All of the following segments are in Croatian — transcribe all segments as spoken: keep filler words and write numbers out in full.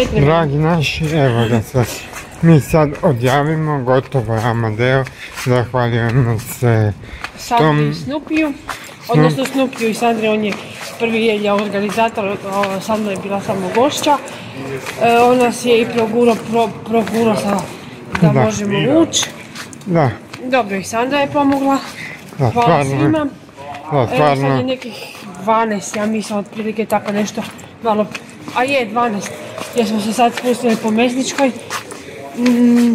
pripremljeni. Dragi naši, evo da se mi sad odjavimo, gotovo je Amadeo, zahvaljujemo se Sandri i Snupiju, odnosno Snupiju i Sandri, on je prvi je organizator, Sandra je bila samo gošća. On nas je i proguro, pro, proguro sa, da, da možemo ući. Da. Dobro, i Sandra je pomogla. Da, hvala svima. Da, evo sad je nekih dvanaest, ja mislim otprilike tako nešto malo, a je dvanaest, jer smo se sad spustili po Mesničkoj. Mm.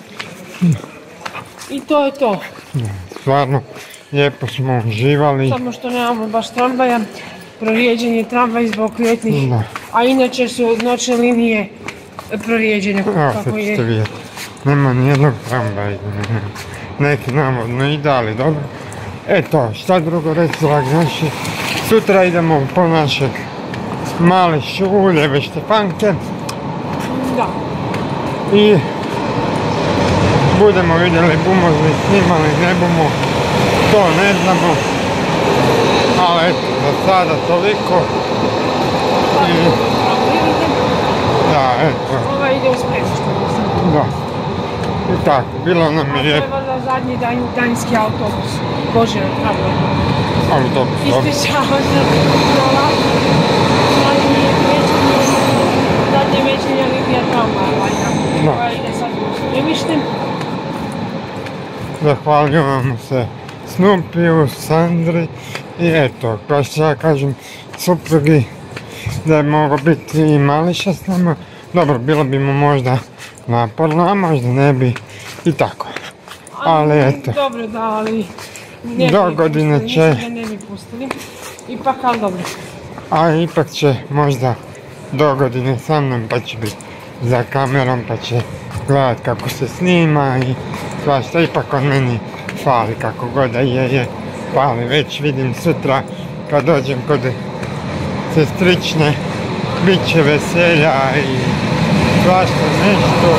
I to je to. Da, stvarno, lijepo smo uživali. Samo što nemamo baš tramvaja, prorijeđen je tramvaj zbog ljetnih, da. A inače su noćne linije prorijeđene. Evo sad ćete vidjeti, nema nijednog tramvaja, neki navodno i dali, dobro. Eto, šta drugo reći, dragi naši, sutra idemo po naše male šuljeve Štefanke. Da. I budemo vidjeli bumo li snimali, ne bumo, to ne znamo. Ali eto, za sada toliko. I... Da, eto. Ova ide u spremište, mislim. Da. I tako, bilo nam je... To je valjda zadnji danjski autobus. Bože, tramvaj. Autobus, dobro. Ispričavam se na ovako. Zadnje večernja linija tramvaja, valjda. Koja ide sad u spremište. Zahvaljujemo se Snupiju, Sandri i eto, kao što ja kažem, suprugi da je mogao biti i Mališa s nama. Dobro, bilo bi mu možda naporno, a možda ne bi i tako. Ali eto. Dobro, da, ali do godine će... Mislim da ne bi pustili. Ipak, ali dobro. A ipak će možda do godine sa mnom, pa će biti za kamerom, pa će gledat kako se snima i svašta. Ipak on meni fali kako god da je, je fali. Već vidim sutra kad dođem kod sestrične, bit će veselja i svašta nešto.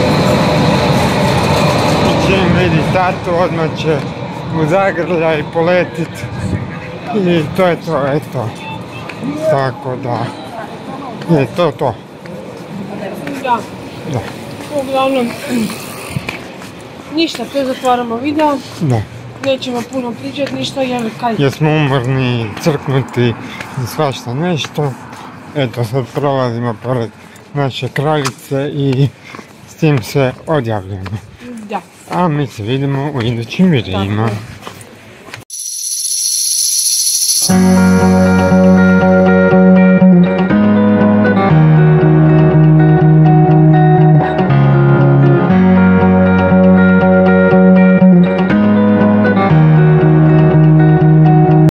I čim vidi tatu, odmah će u zagrlja i poletit. I to je to, eto. Tako da, je to to. Da. Da. Uglavnom, ništa, to zatvaramo video. Da. Nećemo puno pričati ništa, jer kaj... Jer smo umorni, crknuti i svašta nešto. Eto, sad prolazimo pored naše kraljice i s tim se odjavljamo. Da. A mi se vidimo u idućim videima. Tako.